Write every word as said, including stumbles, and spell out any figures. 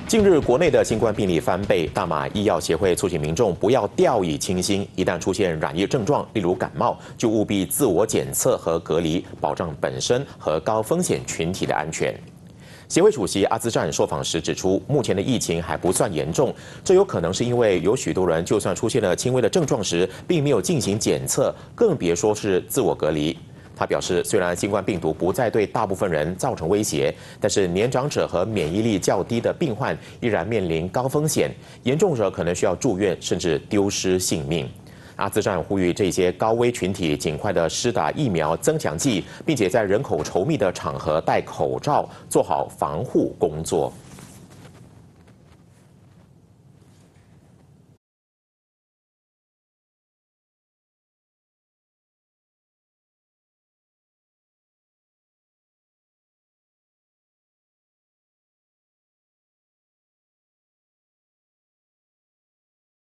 近日，国内的新冠病例翻倍，大马医药协会促请民众不要掉以轻心，一旦出现染疫症状，例如感冒，就务必自我检测和隔离，保障本身和高风险群体的安全。协会主席阿兹赞受访时指出，目前的疫情还不算严重，这有可能是因为有许多人就算出现了轻微的症状时，并没有进行检测，更别说是自我隔离。他表示，虽然新冠病毒不再对大部分人造成威胁，但是年长者和免疫力较低的病患依然面临高风险，严重者可能需要住院，甚至丢失性命。阿兹赞呼吁这些高危群体尽快的施打疫苗增强剂，并且在人口稠密的场合戴口罩，做好防护工作。